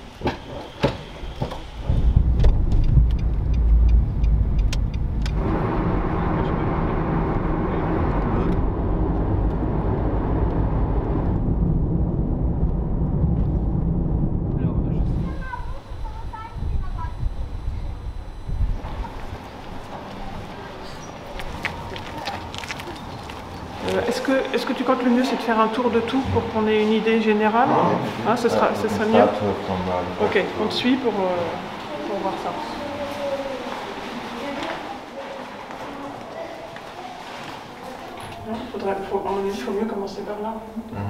Est-ce que tu crois que le mieux c'est de faire un tour de tout pour qu'on ait une idée générale? Hein, ce serait mieux. Ok, on te suit pour voir ça. À mon avis, il faut mieux commencer par là.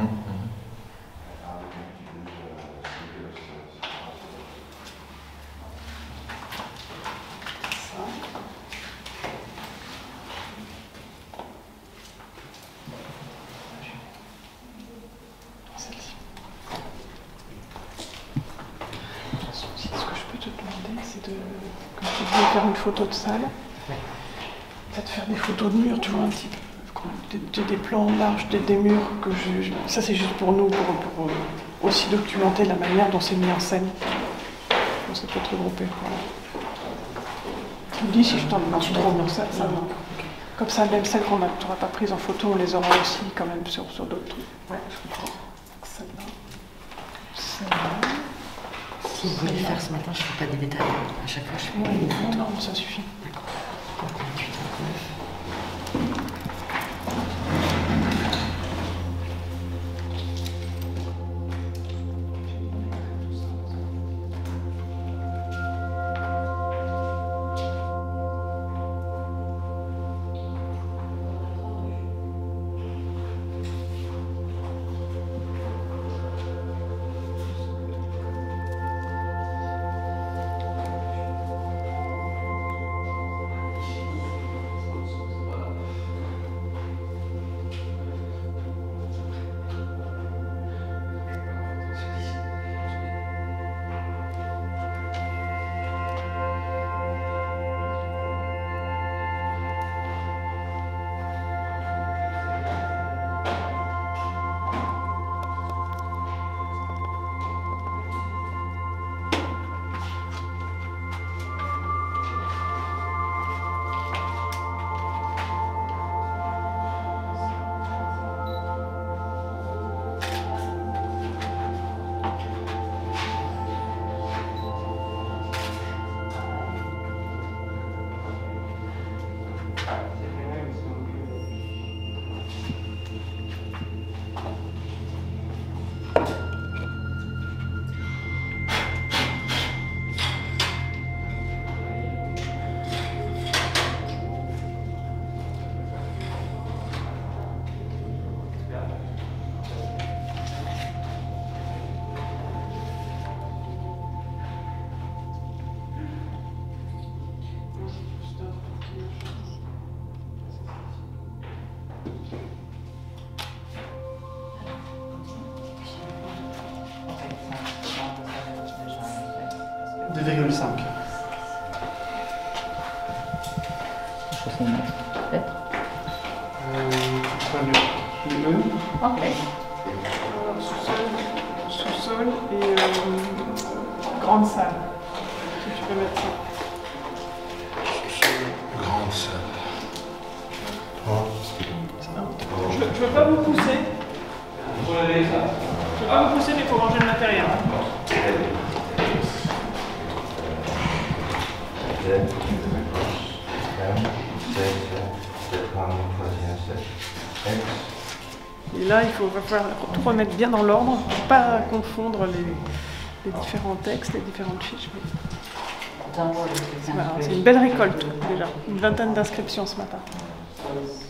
Quand tu veux faire une photo de salle, peut-être faire des photos de murs, tu vois, un petit peu, des plans larges, des murs, ça c'est juste pour nous, pour aussi documenter la manière dont c'est mis en scène. Donc ça peut être regroupé. Voilà. Tu me dis si je t'en demande trop, non, ça non. Comme ça, même celles qu'on n'aura pas prises en photo, on les aura aussi quand même sur d'autres trucs. Ouais, je comprends. Celle-là. Celle-là. Si vous voulez faire ce matin, je ne fais pas des détails. À chaque fois, je fais des détails. Non, ça suffit. D'accord. Donc, 28, 29. Peut-être. Ok. Sous-sol et grande salle. Si tu peux mettre ça. Grande salle. Je veux pas vous pousser. Je veux pas vous pousser, mais il faut ranger le matériel. Et là, va falloir tout remettre bien dans l'ordre, pour ne pas confondre les différents textes, les différentes fiches. Voilà, c'est une belle récolte déjà, une vingtaine d'inscriptions ce matin.